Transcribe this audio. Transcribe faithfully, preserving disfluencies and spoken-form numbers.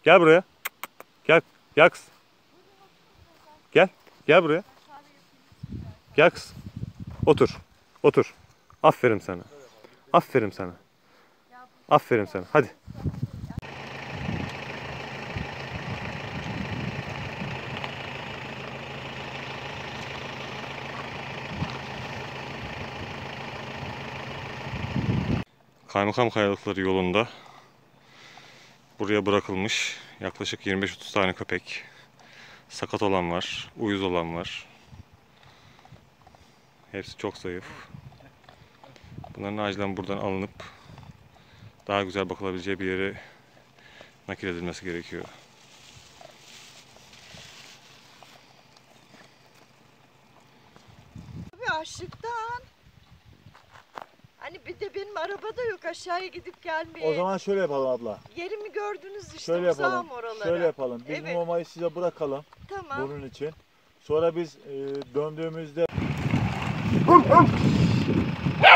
Gel buraya. Gel. Gel kız. Gel. Gel buraya. Gel kız. Otur. Otur. Aferin sana. Aferin sana. Aferin sana. Hadi. Kaymakam Kayalıkları yolunda buraya bırakılmış yaklaşık yirmi beş otuz tane köpek. Sakat olan var, uyuz olan var. Hepsi çok zayıf. Bunların acilen buradan alınıp daha güzel bakılabileceği bir yere nakil edilmesi gerekiyor. Tabii açlıktan. Hani bir de benim araba da yok aşağıya gidip gelmeye. O zaman şöyle yapalım abla. Yerimi gördünüz işte, Şöyle uzağım yapalım. oralara. Şöyle yapalım. Biz Evet. bu mamayı size bırakalım. Tamam. Bunun için. Sonra biz e, döndüğümüzde